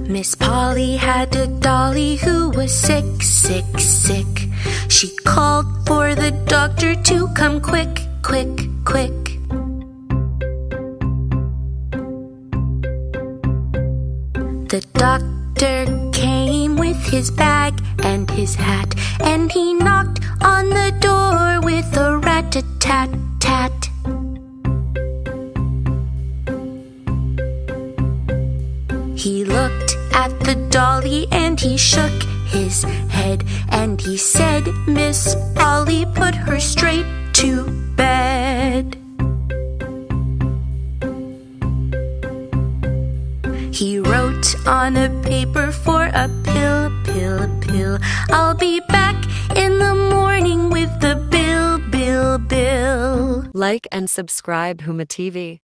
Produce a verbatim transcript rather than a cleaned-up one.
Miss Polly had a dolly who was sick, sick, sick. She called for the doctor to come quick, quick, quick. The doctor came with his bag and his hat, and he knocked on the door with a rat-a-tat-tat. He looked at the dolly and he shook his head, and he said, "Miss Polly, put her straight to bed." He wrote on a paper for a pill, pill, pill. "I'll be back in the morning with the bill, bill, bill." Like and subscribe Huma T V.